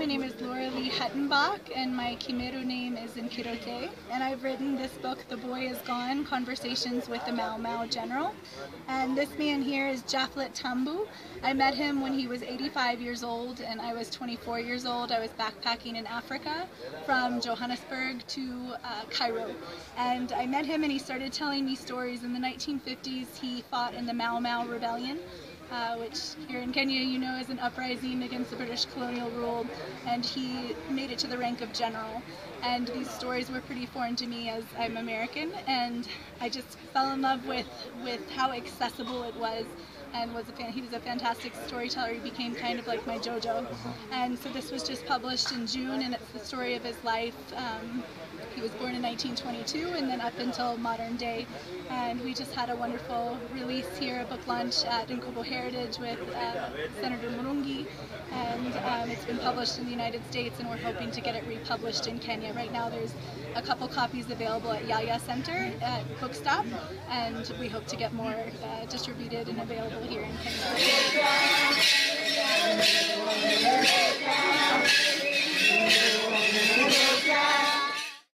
my name is Huttenbach, and my Kimeru name is Nkubu. And I've written this book, The Boy Is Gone, Conversations with the Mau Mau General. And this man here is Japhlet Kingu'a. I met him when he was 85 years old and I was 24 years old. I was backpacking in Africa from Johannesburg to Cairo. And I met him and he started telling me stories. In the 1950s, he fought in the Mau Mau Rebellion, which here in Kenya, you know, is an uprising against the British colonial rule, and he made it to the rank of general. And these stories were pretty foreign to me as I'm American, and I just fell in love with how accessible it was, and he was a fantastic storyteller. He became kind of like my JoJo. And so this was just published in June, and it's the story of his life. He was born in 1922 and then up until modern day. And we just had a wonderful release here, a book launch at Nkubu Heritage with Senator Nkungi. And it's been published in the United States, and we're hoping to get it republished in Kenya. Right now there's a couple copies available at Yaya Center at Bookstop, and we hope to get more distributed and available here in Kenya.